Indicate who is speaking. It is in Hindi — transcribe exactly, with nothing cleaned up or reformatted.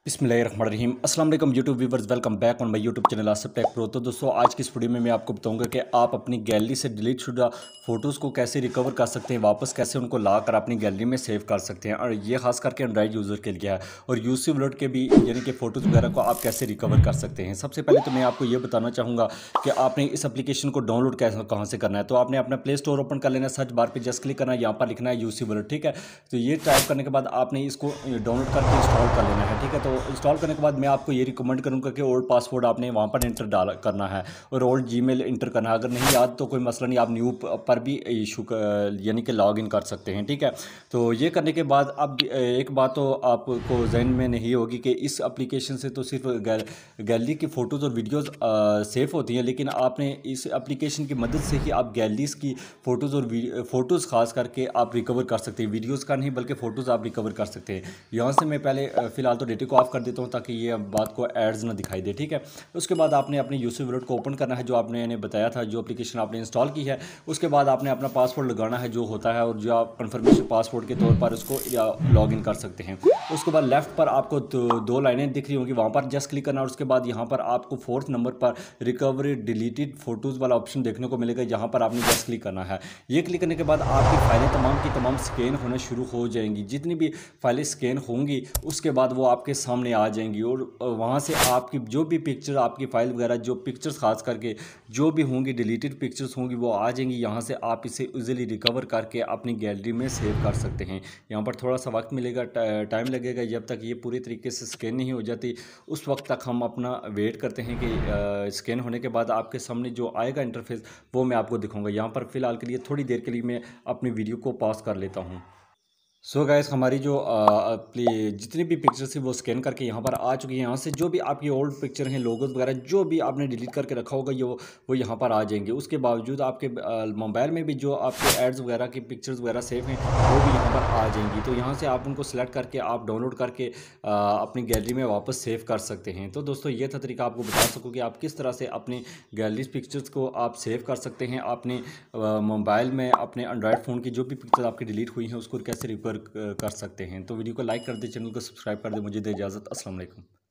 Speaker 1: बिस्मिल्लाहिर्रहमानिर्रहीम अस्सलाम वालेकुम YouTube viewers, welcome back on my YouTube channel Asif tech pro. तो दोस्तों, आज की इस वीडियो में मैं आपको बताऊंगा कि आप अपनी गैलरी से डिलीट शुदा फ़ोटोज़ को कैसे रिकवर कर सकते हैं, वापस कैसे उनको ला कर अपनी गैलरी में सेव कर सकते हैं। और ये खास करके एंड्रॉइड यूज़र के लिए है। और यूसी वॉलेट के भी यानी कि फ़ोटोज़ वगैरह को आप कैसे रिकवर कर सकते हैं। सबसे पहले तो मैं आपको ये बताना चाहूँगा कि आपने इस एप्लीकेशन को डाउनलोड कैसे कहाँ से करना है। तो आपने अपना प्ले स्टोर ओपन कर लेना है, सर्च बार पर जस्ट क्लिक करना है, यहाँ पर लिखना है यूसी वॉलेट। ठीक है, तो ये टाइप करने के बाद आपने इसको डाउनलोड करके इंस्टॉल कर लेना है। ठीक है, तो इंस्टॉल करने के बाद मैं आपको ये रिकमेंड करूंगा कि ओल्ड पासवर्ड आपने वहाँ पर इंटर डाल करना है और ओल्ड जीमेल इंटर करना है। अगर नहीं याद तो कोई मसला नहीं, आप न्यू पर भी इशू यानी कि लॉग इन कर सकते हैं। ठीक है, तो ये करने के बाद अब एक बात तो आपको जहन में नहीं होगी कि इस एप्लीकेशन से तो सिर्फ गैलरी की फ़ोटोज़ और वीडियोज़ सेव होती हैं, लेकिन आपने इस एप्लीकेशन की मदद से ही आप गैलरीज की फ़ोटोज़ और फ़ोटोज़ खास करके आप रिकवर कर सकते हैं। वीडियोज़ का नहीं बल्कि फ़ोटोज़ आप रिकवर कर सकते हैं। यहाँ से मैं पहले फ़िलहाल तो डेटा को ऑफ कर देता हूँ ताकि ये बात को एड्स ना दिखाई दे। ठीक है, उसके बाद आपने अपने यूसी वॉलेट को ओपन करना है, जो आपने ने बताया था, जो एप्लीकेशन आपने इंस्टॉल की है। उसके बाद आपने अपना पासवर्ड लगाना है जो होता है, और जो आप कन्फर्मेशन पासवर्ड के तौर पर उसको लॉग इन कर सकते हैं। उसके बाद लेफ्ट पर आपको दो, दो लाइनें दिख रही होंगी, वहाँ पर जस्ट क्लिक करना। और उसके बाद यहाँ पर आपको फोर्थ नंबर पर रिकवरी डिलीटेड फोटोज़ वाला ऑप्शन देखने को मिलेगा, यहाँ पर आपने जस्ट क्लिक करना है। ये क्लिक करने के बाद आपकी फाइलें तमाम की तमाम स्कैन होना शुरू हो जाएंगी। जितनी भी फाइलें स्कैन होंगी उसके बाद वो आपके सामने आ जाएंगी, और वहाँ से आपकी जो भी पिक्चर, आपकी फ़ाइल वगैरह, जो पिक्चर्स खास करके जो भी होंगी, डिलीटेड पिक्चर्स होंगी, वो आ जाएंगी। यहाँ से आप इसे इजीली रिकवर करके अपनी गैलरी में सेव कर सकते हैं। यहाँ पर थोड़ा सा वक्त मिलेगा, टाइम लगेगा, जब तक ये पूरी तरीके से स्कैन नहीं हो जाती उस वक्त तक हम अपना वेट करते हैं कि स्कैन होने के बाद आपके सामने जो आएगा इंटरफेस वो मैं आपको दिखाऊंगा। यहाँ पर फ़िलहाल के लिए थोड़ी देर के लिए मैं अपनी वीडियो को पॉज कर लेता हूँ। सो so गाइस, हमारी जो अपनी जितनी भी पिक्चर्स है वो स्कैन करके यहाँ पर आ चुकी है। यहाँ से जो भी आपकी ओल्ड पिक्चर हैं, लोगोज वगैरह जो भी आपने डिलीट करके रखा होगा ये वो यहाँ पर आ जाएंगे। उसके बावजूद आपके मोबाइल में भी जो आपके एड्स वगैरह की पिक्चर्स वगैरह सेव हैं वो भी यहाँ पर आ जाएंगी। तो यहाँ से आप उनको सेलेक्ट करके आप डाउनलोड करके आ, अपनी गैलरी में वापस सेव कर सकते हैं। तो दोस्तों, ये था तरीका आपको बता सकूँ कि आप किस तरह से अपनी गैलरी पिक्चर्स को आप सेव कर सकते हैं अपने मोबाइल में। अपने एंड्रॉयड फ़ोन की जो भी पिक्चर आपकी डिलीट हुई हैं उसको कैसे रिकवर कर सकते हैं। तो वीडियो को लाइक कर दे, चैनल को सब्सक्राइब कर दे। मुझे दे इजाज़त। अस्सलाम वालेकुम।